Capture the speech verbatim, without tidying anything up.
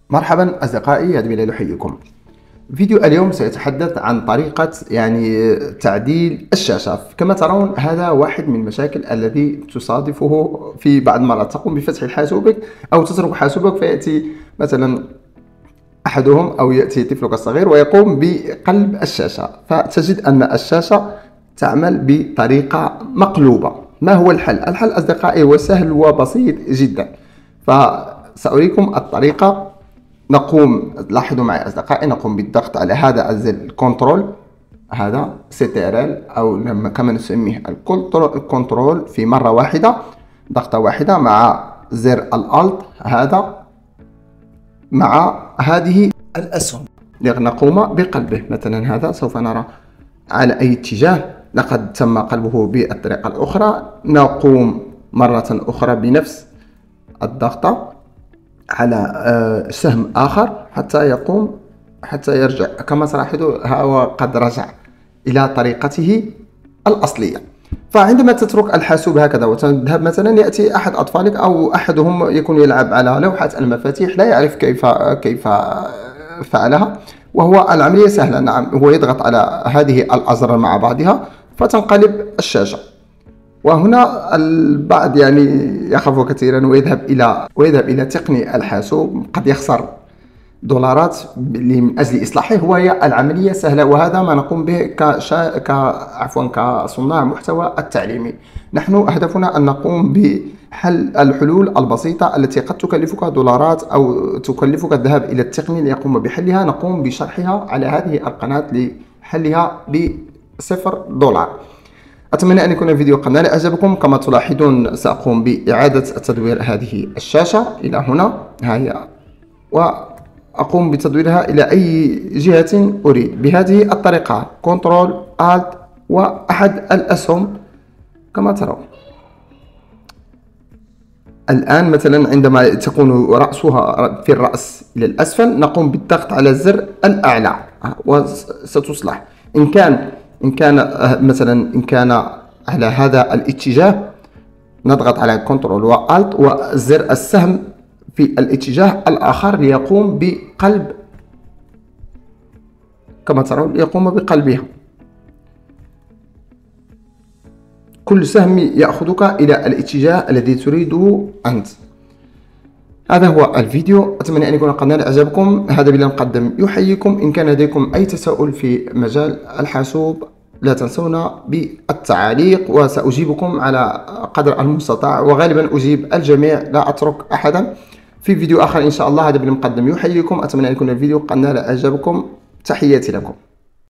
مرحبا أصدقائي، هذا بلال يحييكم. فيديو اليوم سيتحدث عن طريقة يعني تعديل الشاشة. كما ترون هذا واحد من المشاكل الذي تصادفه في بعض المرات. تقوم بفتح حاسوبك أو تترك حاسوبك فيأتي مثلا أحدهم أو يأتي طفلك الصغير ويقوم بقلب الشاشة، فتجد أن الشاشة تعمل بطريقة مقلوبة. ما هو الحل؟ الحل أصدقائي هو سهل وبسيط جدا، فسأريكم الطريقة. نقوم لاحظوا معي أصدقائي، نقوم بالضغط على هذا الزر الكنترول، هذا سي تي ار ال أو كما نسميه الكنترول، في مرة واحدة، ضغطة واحدة، مع زر الالت هذا، مع هذه الأسهم لنقوم بقلبه. مثلا هذا سوف نرى على أي اتجاه، لقد تم قلبه بالطريقة الأخرى. نقوم مرة أخرى بنفس الضغطة على سهم آخر حتى يقوم حتى يرجع. كما تلاحظوا هو قد رجع إلى طريقته الأصلية. فعندما تترك الحاسوب هكذا وتذهب، مثلا يأتي أحد أطفالك أو أحدهم يكون يلعب على لوحة المفاتيح، لا يعرف كيف كيف فعلها، وهو العملية سهلة. نعم، هو يضغط على هذه الأزرار مع بعضها فتنقلب الشاشة. وهنا البعض يعني يخاف كثيرا ويذهب إلى ويذهب إلى تقني الحاسوب، قد يخسر دولارات من أجل إصلاحه. وهي العملية سهلة، وهذا ما نقوم به كشا... ك... عفوا كصناع محتوى التعليمي. نحن هدفنا أن نقوم بحل الحلول البسيطة التي قد تكلفك دولارات أو تكلفك الذهاب إلى التقني ليقوم بحلها. نقوم بشرحها على هذه القناة لحلها بصفر دولار. أتمنى أن يكون الفيديو قد نال إعجابكم. كما تلاحظون سأقوم بإعادة تدوير هذه الشاشة إلى هنا، هي، وأقوم بتدويرها إلى أي جهة أريد بهذه الطريقة، كنترول آلت وأحد الأسهم كما ترون. الآن مثلا عندما تكون رأسها في الرأس إلى الأسفل، نقوم بالضغط على الزر الأعلى وستصلح. إن كان إن كان مثلا إن كان على هذا الاتجاه، نضغط على كنترول وآلت وزر السهم في الاتجاه الآخر ليقوم بقلب، كما ترون يقوم بقلبها. كل سهم يأخذك إلى الاتجاه الذي تريده أنت. هذا هو الفيديو، أتمنى أن يكون قد نال إعجابكم. هذا بلال مقدم يحييكم. إن كان لديكم أي تساؤل في مجال الحاسوب لا تنسونا بالتعليق، وسأجيبكم على قدر المستطاع، وغالبا أجيب الجميع، لا أترك أحدا. في فيديو آخر إن شاء الله. هذا بلال مقدم يحييكم. أتمنى أن يكون الفيديو قد نال إعجابكم. تحياتي لكم.